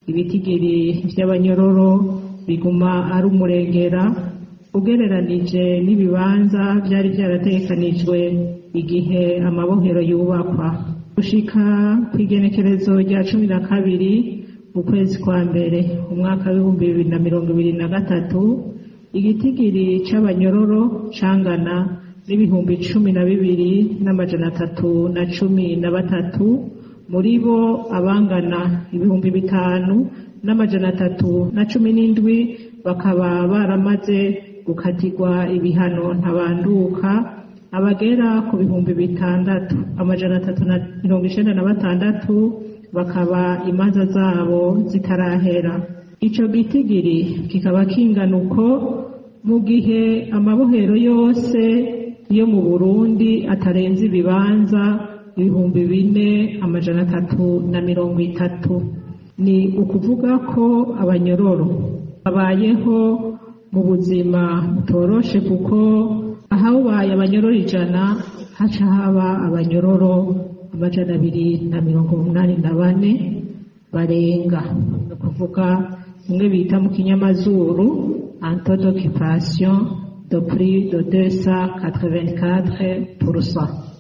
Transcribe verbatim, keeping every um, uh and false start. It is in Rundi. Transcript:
ibitigiri vy'abanyororo biguma ari umurengera ugereranije n'ibibanza vyari vyarategekanijwe igihe amabohero yubakwa. Gushika kw'igenekerezo rya cumi na kabiri ukwezi kwa mbere umwaka w'ibihumbi bibiri na mirongo ibiri na gatatu igitigiri c'abanyororo cangana n'ibihumbi cumi na bibiri n'amajana atatu na cumi na batatu, muri bo abangana ibihumbi bitanu n'amajana atatu na cumi n'indwi bakaba baramaze gukatirwa ibihano ntabanduka, abagera ku bihumbi bitandatu amajana atatu na mirongo icenda na batandatu bakaba imanza zabo zitarahera. Ico gitigiri kikaba kingana uko mu gihe amabohero yose yo mu Burundi atarenze ibibanza ibihumbi bine amajana atatu na mirongo itatu. Ni ukuvuga ko abanyororo babayeho mu buzima butoroshe kuko ahabaye abanyororo ijana haca haba abanyororo amajana abiri na mirongo umunani na bane barenga. Ni ukuvuga umwe bita mu kinyamazuru un taux d'occupation de plus de deux cent quatre-vingt-quatre pour cent.